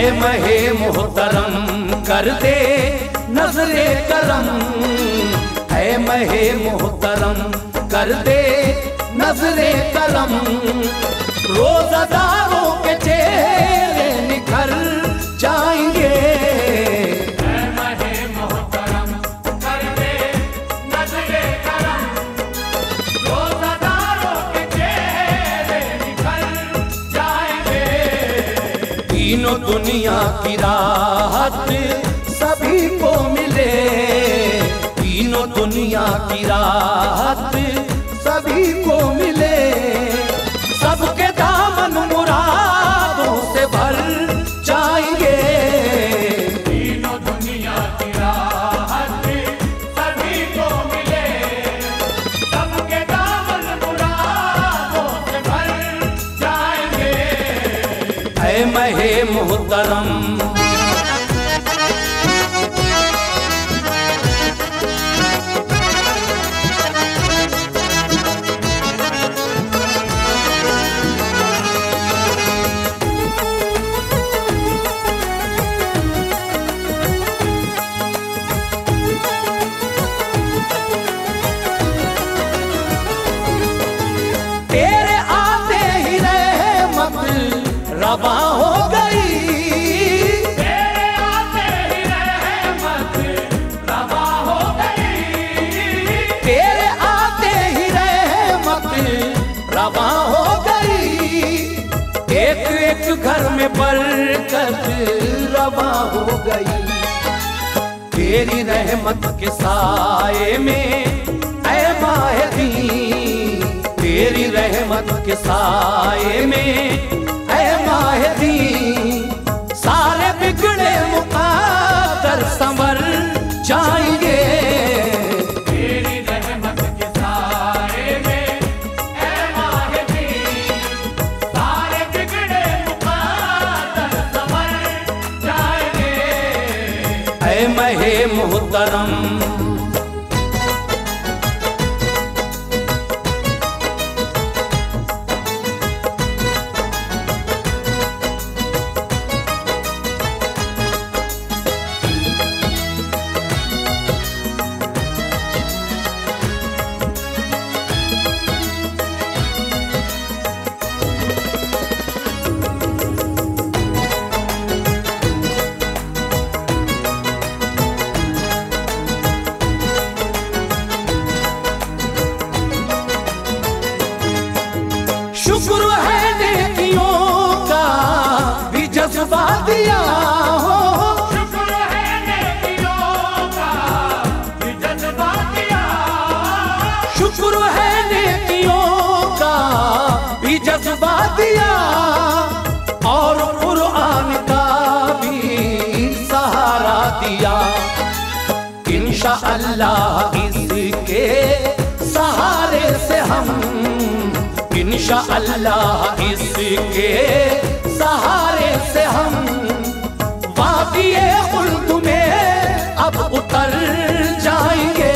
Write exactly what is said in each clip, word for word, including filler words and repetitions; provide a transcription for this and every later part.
महे मोहतरम कर दे नजरे करम, है महे मोहतरम कर दे नजरे करम। रोज़ादारों के चेहरे निखर जाएंगे, है महे मोहतरम कर दे नजरे करम। रोज़ादारों के चेहरे निखर जाएंगे। तीनों दुनिया की राहत सभी को मिले, तीनों दुनिया की राहत सभी को मिले। सबके दामन मुरादों से भर जाएंगे, तीनों दुनिया की राहत सभी को मिले। सबके दामन मुरादों से भर जाएंगे। ऐ महे मोहतरम रवा हो गई, तेरे आते ही रहमत रवा हो गई। तेरे आते ही रहमत रवा हो गई। एक एक घर में बरकत रवा हो गई। तेरी रहमत के साए में ऐ माहिदी, तेरी रहमत के साए में ऐ माहिदी। सारे बिगड़े मुक़द्दर संवर जाएंगे, तेरी रहमत के साए में ऐ माहिदी। सारे बिगड़े मुक़द्दर संवर जाएंगे। ऐ महे मोहतरम शुक्र है नेकियों का भी जज्बा दिया हो। शुक्र है नेकियों का भी जज्बा दिया। शुक्र है नेकियों का भी जज्बा दिया। और कुरान का भी सहारा दिया। इंशाअल्लाह इसके सहारे से हम, इंशाअल्लाह इसके सहारे से हम वाक़िए खुल्द में अब उतर जाएंगे।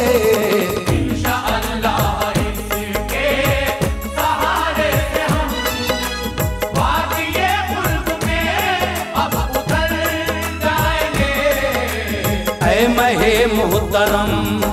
इंशाअल्लाह इसके सहारे से हम वाक़िए खुल्द में अब उतर जाएंगे। ऐ महे मोहतरम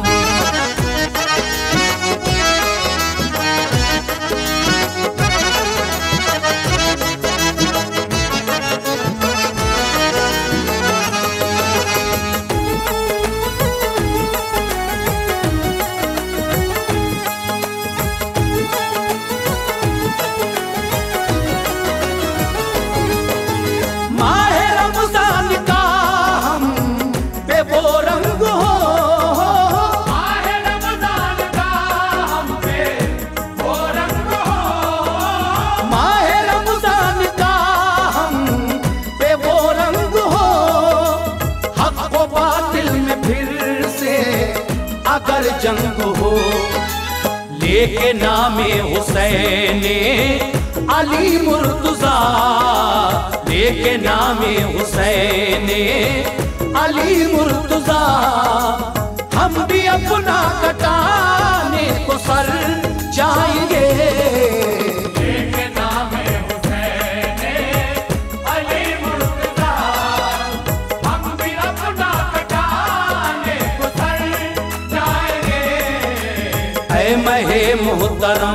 अगर जंग हो, लेके नामे हुसैन अली मुर्तज़ा, लेके नामे हुसैन अली मुर्तज़ा, हम भी अपना कटाने को सर जाएंगे। लेके नामे हुसैन अली मुर्तज़ा, मुहतरम।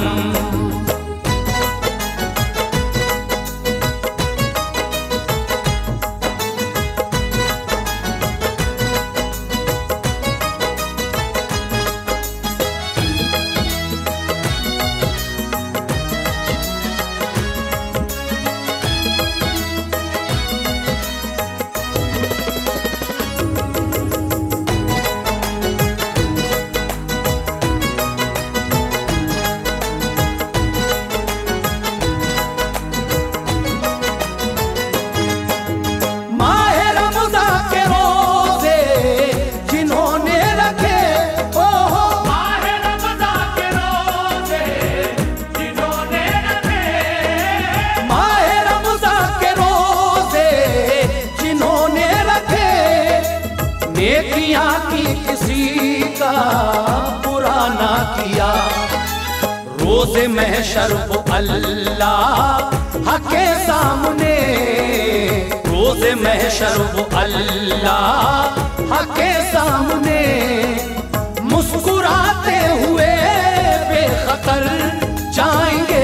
नेकियां की किसी का बुरा ना किया, रोज़े महशर वो अल्लाह के सामने, रोज़े महशर वो अल्लाह के सामने मुस्कुराते हुए बेखतर जाएंगे।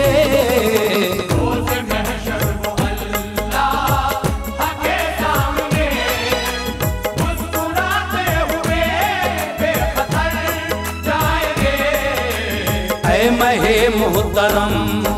महे मुहतरम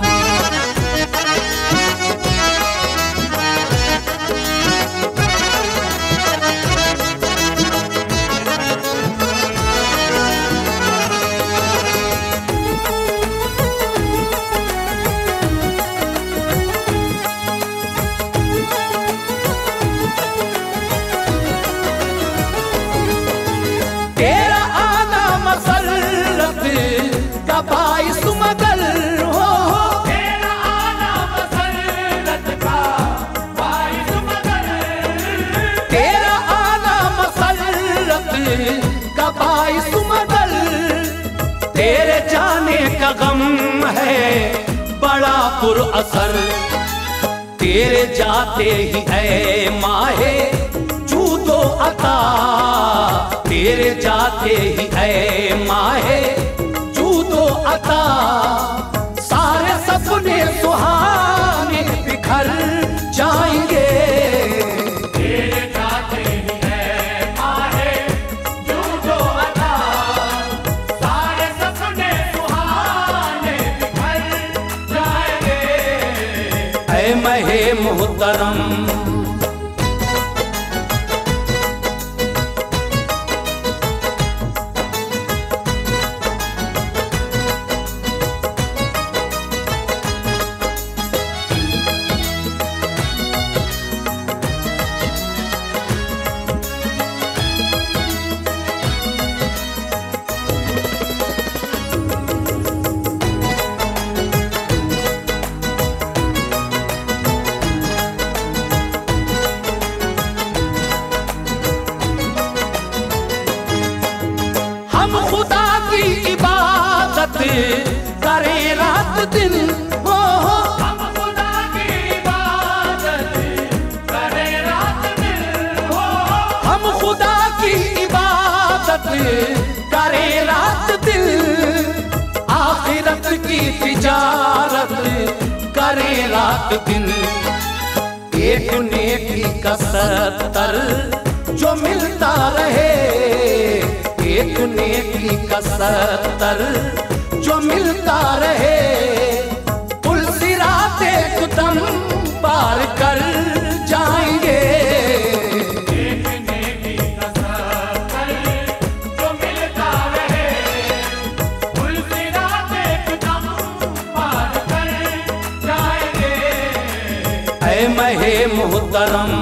तेरा आना मसरत का बाइस मगर हो, तेरा आना मसरत का बाइस मगर, तेरा आना मसरत का बाइस मगर, तेरे जाने का गम है बड़ा पुरअसर, तेरे जाते ही ऐ माहे जूदो अता, तेरे जाते ही ऐ माहे जूदो अता, सारे सपने सुहाने बिखर जाएंगे। तेरे जाते ही है माहे जूदो अता, सारे सपने सुहाने बिखर जाएंगे। ऐ महे मुहतरम खुदा की इबादत करें रात दिन, हो हो हम खुदा की इबादत करें रात दिन, हो हम खुदा की इबादत करें रात दिन, आखिरत की तिजारत करें रात दिन, एक नेकी का सत्तर जो मिलता रहे, एक नेकी का सत्तर जो मिलता रहे, पुल सिरात एकदम पार कर जाएंगे। एक नेकी का सत्तर जो मिलता रहे, पुल सिरात एकदम पार कर जाएंगे। ऐ महे मुहतरम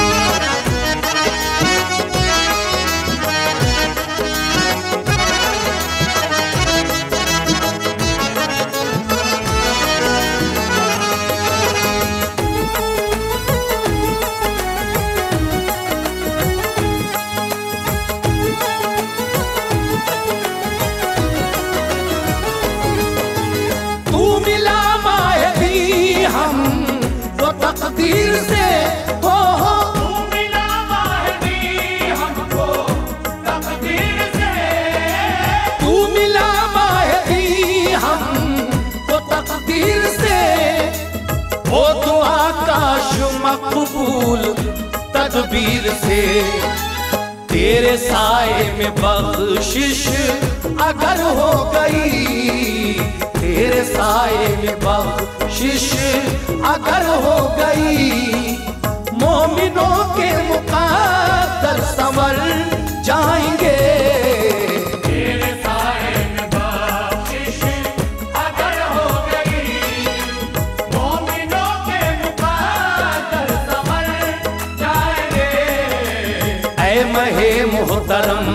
तकदीर से, हो हो तू मिला माहदी हमको तकदीर से, तू मिला माहदी हम मकबूल तदबीर से, तेरे साए में बख्शिश अगर हो गई, तेरे साए में बख्शिश अगर हो गई, मोमिनों के मुक़द्दर संवर जाएंगे। तेरे साए में बख्शिश अगर हो गई, मोमिनों के मुक़द्दर संवर जाएंगे। ऐ महे मोहतरम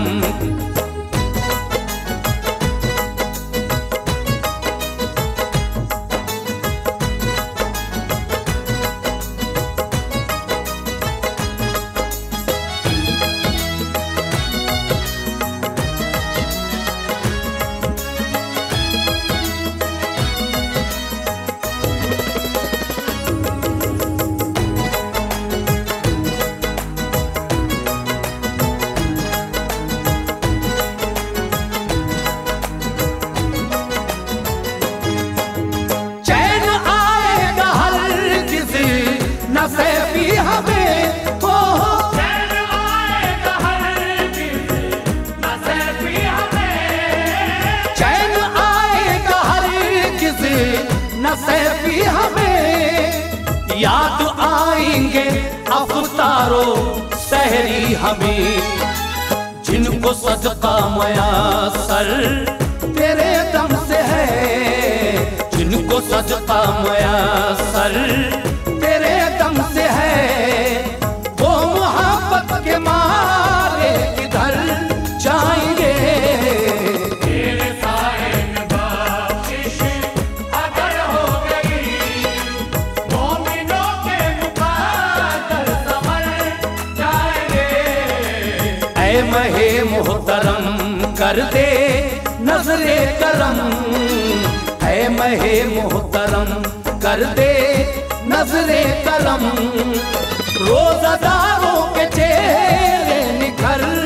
नसेबी हमें हो, चैन आएगा हर किसी नसेबी हमें, चैन आएगा हर किसी नसेबी हमें, याद आएंगे अफ्तारो सहरी हमें, जिनको सदका मयासर तेरे दम से है, जिनको सदका मयासर तेरे दम से है, वो मोहब्बत के मारे किधर जाएंगे। तेरे साए में बख्शिश अगर हो गई, मोमिनों के मुक़द्दर संवर जाएंगे। ऐ महे मोहतरम कर दे नजरे करम, ऐ महे मोहतरम कर दे नजरे करम, रोज़ादारों के चेहरे निखर